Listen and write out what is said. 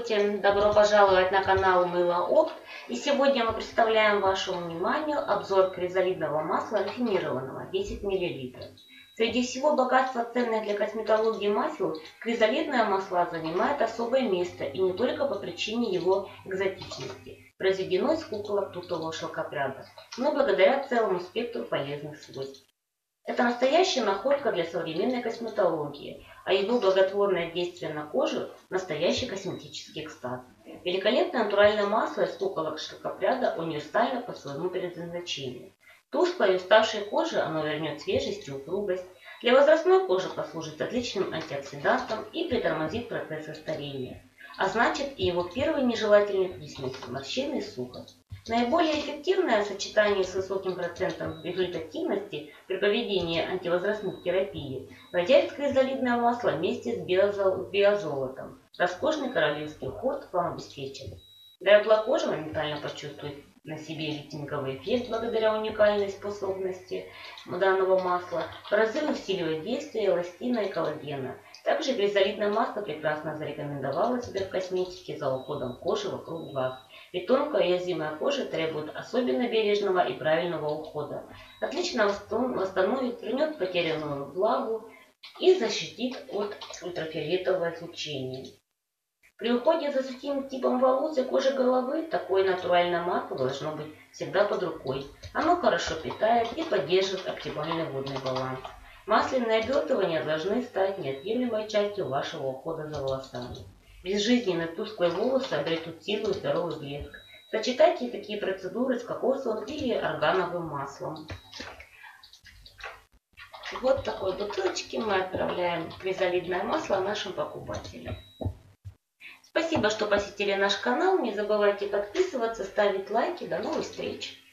Здравствуйте! Добро пожаловать на канал Мыло Опт. И сегодня мы представляем вашему вниманию обзор кризолидного масла рафинированного 10 мл. Среди всего богатства ценных для косметологии масел, кризолидное масло занимает особое место, и не только по причине его экзотичности. Произведено из куколок тутового шелкопряда, но благодаря целому спектру полезных свойств. Это настоящая находка для современной косметологии, а его благотворное действие на кожу – настоящий косметический экстаз. Великолепное натуральное масло из куколок шелкопряда универсально по своему предназначению. Тусклой и уставшей коже оно вернет свежесть и упругость. Для возрастной кожи послужит отличным антиоксидантом и притормозит процессы старения. А значит, и его первый нежелательный признак – морщины и сухость. Наиболее эффективное сочетание с высоким процентом результативности при проведении антивозрастных терапий выделяет кризолидное масло вместе с биозолотом. Роскошный королевский уход вам обеспечен. Дряблая кожа моментально почувствует на себе лифтинговый эффект благодаря уникальной способности данного масла. В разы усиливает действие эластина и коллагена. Также кризолидное масло прекрасно зарекомендовало себя в косметике за уходом кожи вокруг глаз. Ведь тонкая и уязвимая кожа требует особенно бережного и правильного ухода. Отлично восстановит, вернет потерянную влагу и защитит от ультрафиолетового излучения. При уходе за сухим типом волос и кожи головы такое натуральное масло должно быть всегда под рукой. Оно хорошо питает и поддерживает оптимальный водный баланс. Масляные обертывания должны стать неотъемлемой частью вашего ухода за волосами. Безжизненные тусклые волосы обретут силу и здоровый блеск. Сочетайте такие процедуры с кокосовым или органовым маслом. Вот в такой бутылочке мы отправляем кризолидное масло нашим покупателям. Спасибо, что посетили наш канал. Не забывайте подписываться, ставить лайки. До новых встреч!